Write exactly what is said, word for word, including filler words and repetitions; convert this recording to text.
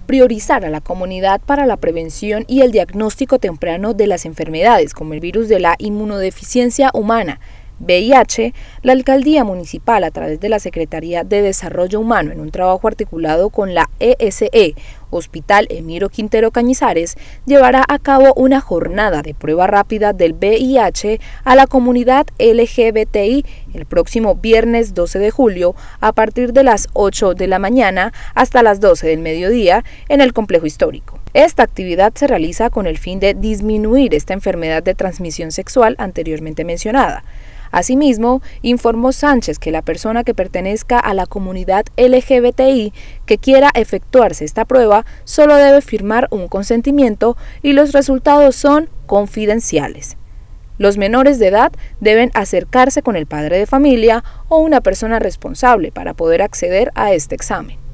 priorizar a la comunidad para la prevención y el diagnóstico temprano de las enfermedades como el virus de la inmunodeficiencia humana, V I H, la Alcaldía Municipal, a través de la Secretaría de Desarrollo Humano, en un trabajo articulado con la E S E, Hospital Emiro Quintero Cañizares, llevará a cabo una jornada de prueba rápida del V I H a la comunidad L G B T I el próximo viernes doce de julio a partir de las ocho de la mañana hasta las doce del mediodía en el complejo histórico. Esta actividad se realiza con el fin de disminuir esta enfermedad de transmisión sexual anteriormente mencionada. Asimismo, informó Sánchez que la persona que pertenezca a la comunidad L G B T I que quiera efectuarse esta prueba solo debe firmar un consentimiento y los resultados son confidenciales. Los menores de edad deben acercarse con el padre de familia o una persona responsable para poder acceder a este examen.